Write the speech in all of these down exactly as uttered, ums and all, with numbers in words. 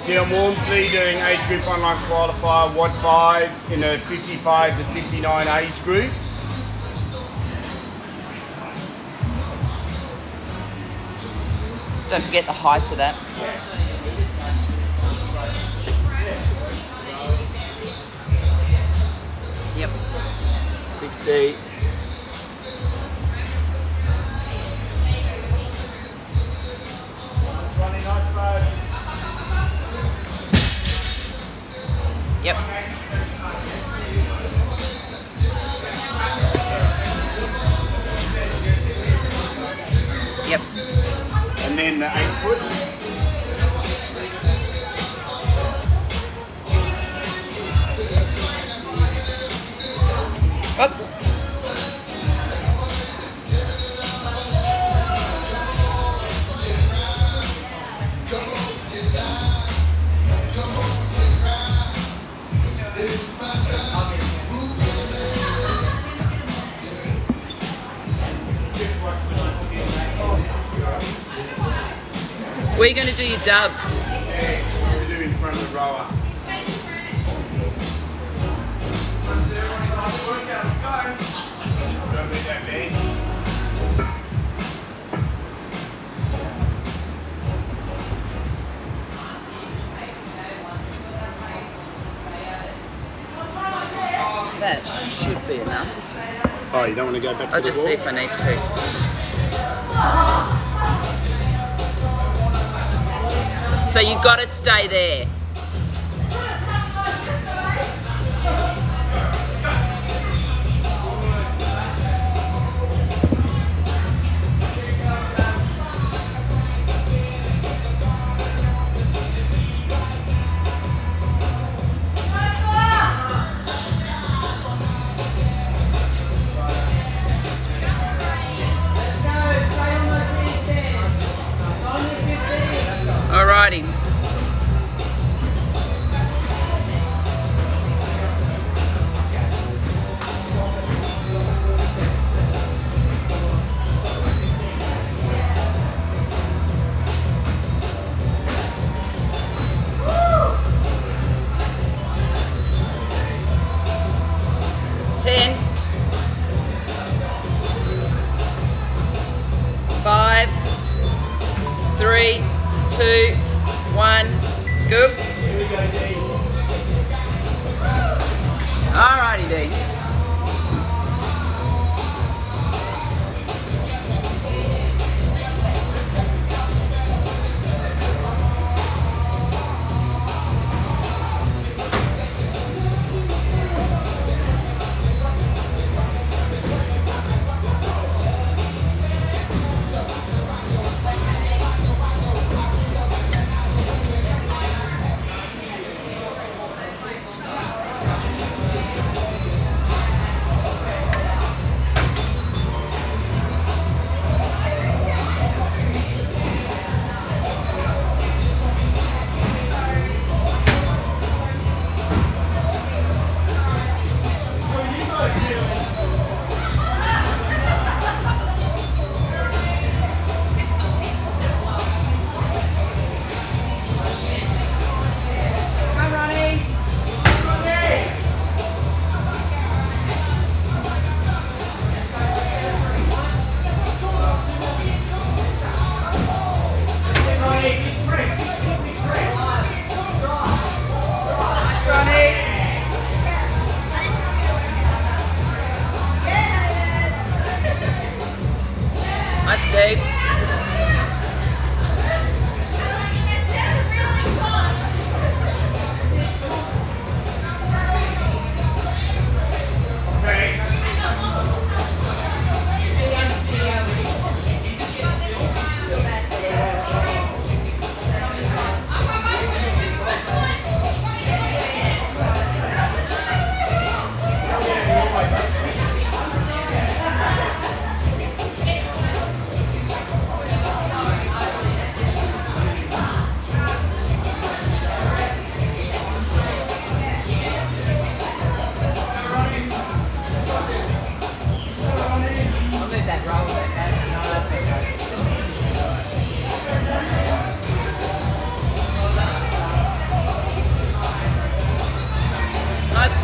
Dion Walmsley doing age group online qualifier, WOD five in the fifty-five to fifty-nine age group. Don't forget the height of that. Yep. sixty. Yep. Yep. And then the eight foot. Up. Where are you going to do your dubs? We're doing in front of the rower. Don't leave that big. That should be enough. Oh, you don't want to go back to I'll the just wall? see if I need to. So you got to stay there. Alrighty. Ten. Five. Three. Two, one, go. Here we go, D. Alrighty, D.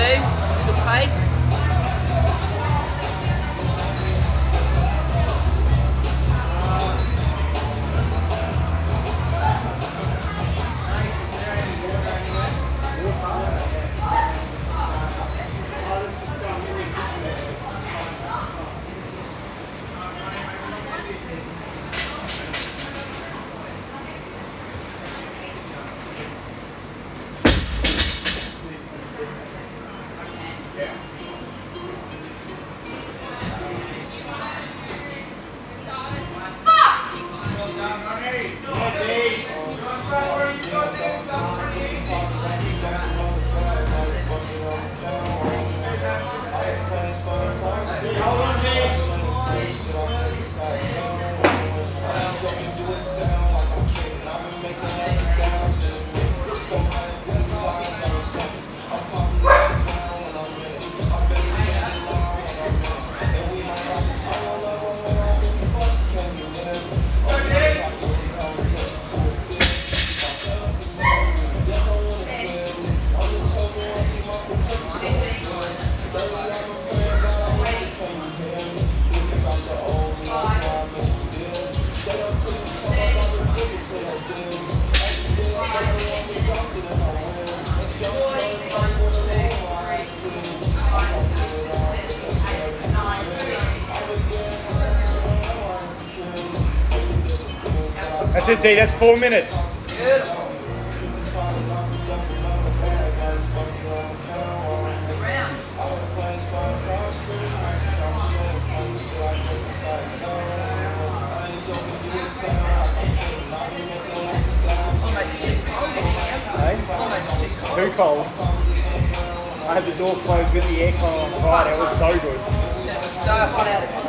do. Good pace. That's it, D. That's four minutes. Too cold. I had the door closed with the aircon on Friday. It was so good. It was so hot out of it.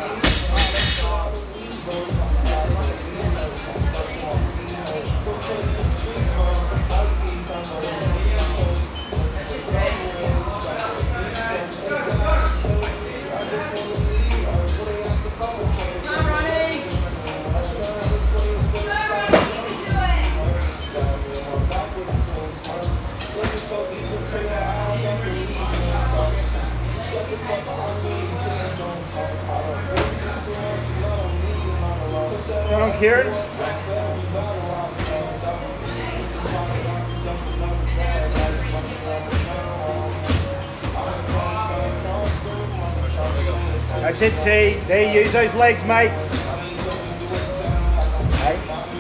Going on, Kieran? That's it, T. There, use those legs, mate. Hey.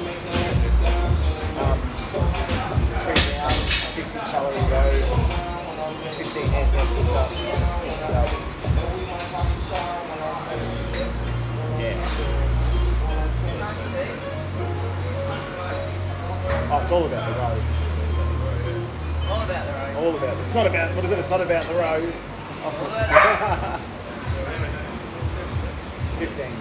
Um, three down, fifty calorie row, fifteen handstand sit-ups. Oh, it's all about the road. All about the road. All about it. It's not about, what is it? It's not about the road. Oh. fifteen.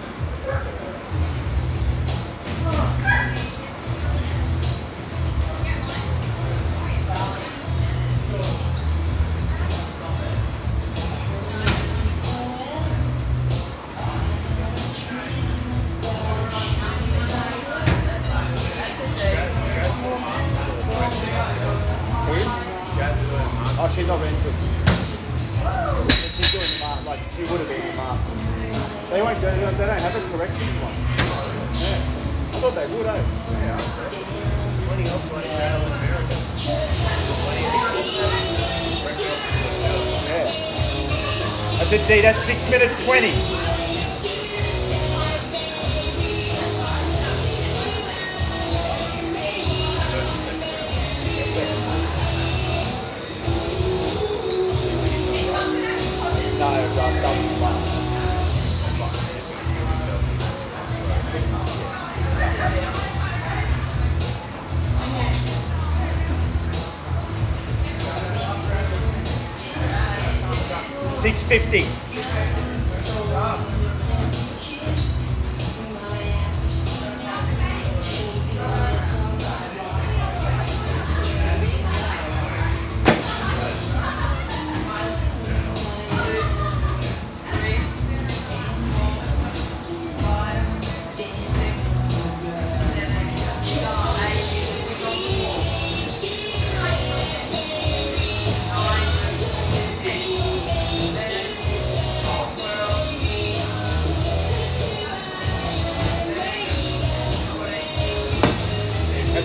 Oh, she's not rented. She's doing the mask, like she would have been the mask. They won't go, they don't have a correction one. Yeah. I thought they would, eh? Yeah. Plenty of plenty of America. Yeah. That's it, D, that's six minutes twenty. No, I've done one. Six fifty.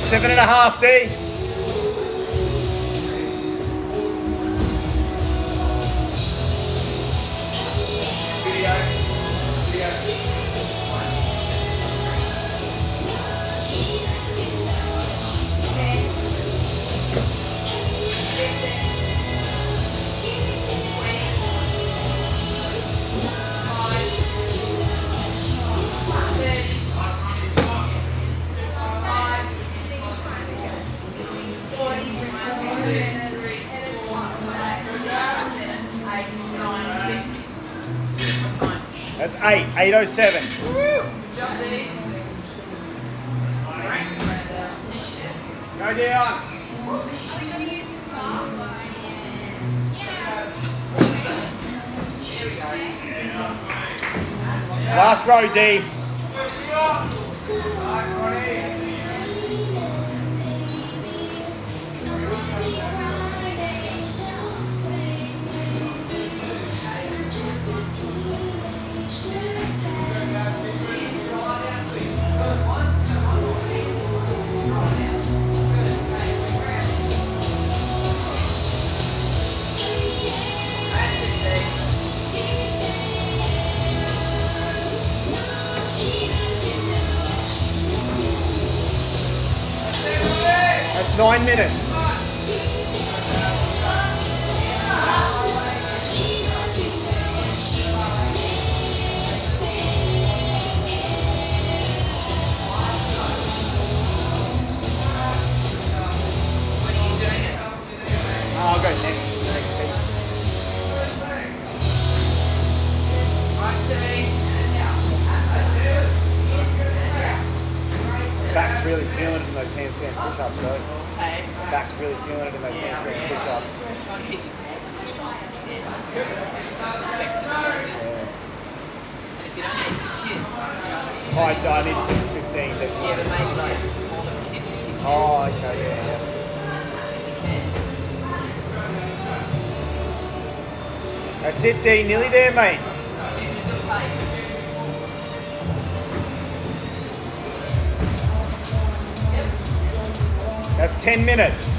Seven and a half, D. Video. Video. That's eight, eight oh seven. Go down. Last row, D. That's nine minutes. Oh, I'll go next. next Back's really feeling it in those handstand push-ups, though. Hey. Back's really feeling it in those handstand push-ups. Trying to keep your core switched on. Yeah. If you don't need to cue, you know, I, I need to do fifteen, definitely. yeah, but maybe like a smaller kick. Oh, okay, yeah, yeah. That's it, D. Nearly there, mate. Good pace. That's ten minutes.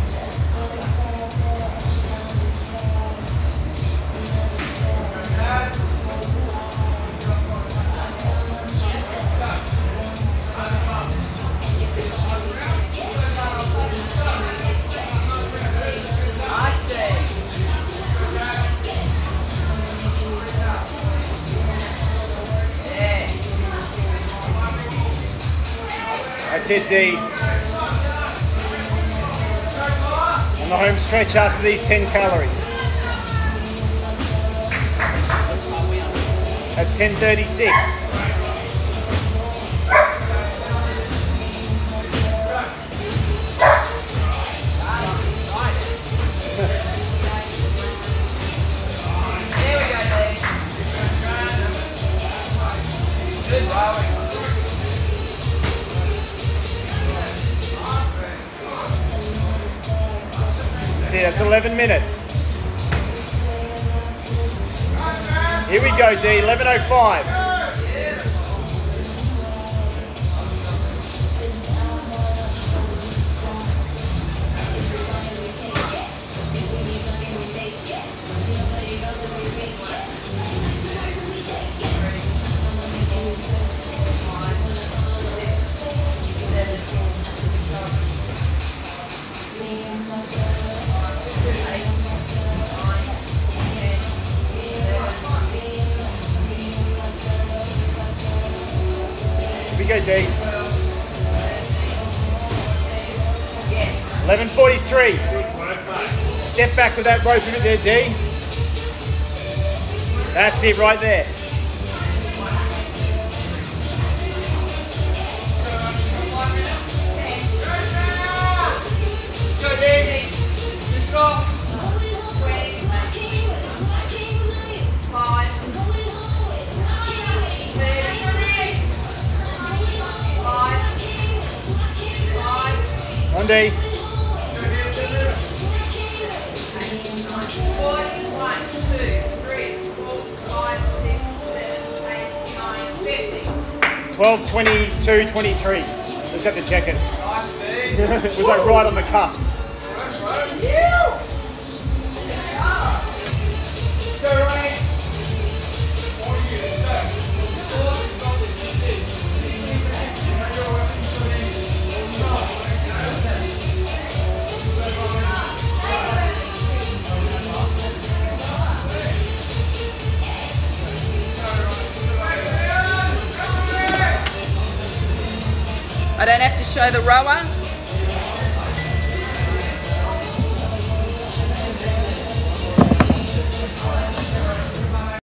That's it, D. On the home stretch after these ten calories. That's ten thirty-six. There we go, Lee. Good rowing. See, that's eleven minutes. Here we go, D, eleven oh five. Here we go, D. eleven forty-three. Step back with that rope in it there, D. That's it right there. One D. twelve twenty-two twenty-three. The Just have to check it. It was like right on the cusp. I don't have to show the rower.